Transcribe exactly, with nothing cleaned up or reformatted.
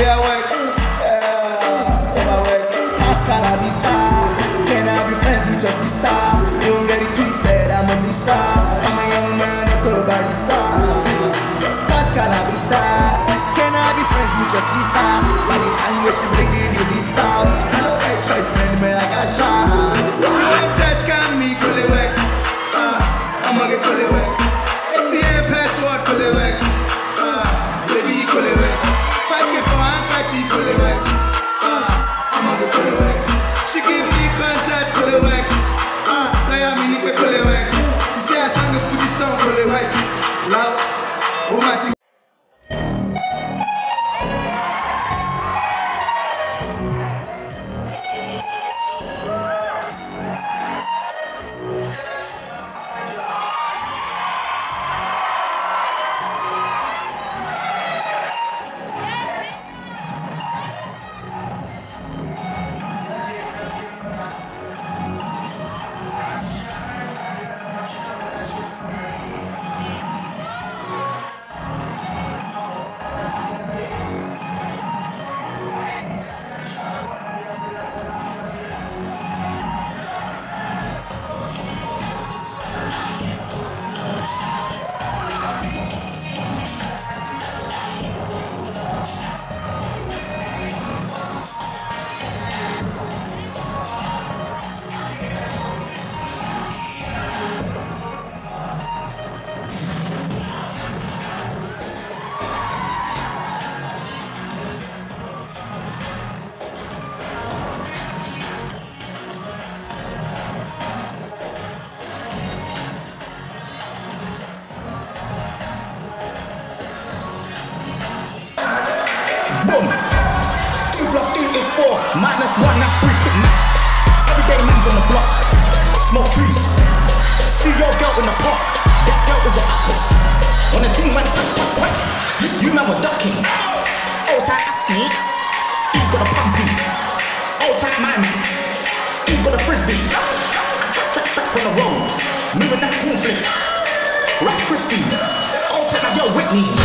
Yeah, wait. Yeah, yeah, wait. Hasta la vista. Can I be friends with your sister? You already twisted, I'm a Lisa. I'm a young man, a solo barista. Hasta la vista. Can I be friends with your sister? By the time when she bringing you this sound, I know that choice, man, man, like a shot. You just can't me, pull it back. I'ma get pull it back. A T M password, pull it back. Baby, pull it back. five K for handkerchief, pull it back. I'ma get pull it back. She give me contract, pull it back. Kaya me nipe pull it back. You say I sang a Fuji song, pull it back. Loud, romantic. Boom! Two plus two is four, minus one, that's three quickness. Everyday man's on the block, smoke trees. See your girl in the park, that girl is a uckers. When the thing went quack, quack, quack, you, you man were ducking. Old tight ass sneak, he's got a pumpy. Old tight my man, he's got a frisbee. Trap, trap, trap on the road, moving that cornflakes. Rice crispy, old tight my girl Whitney.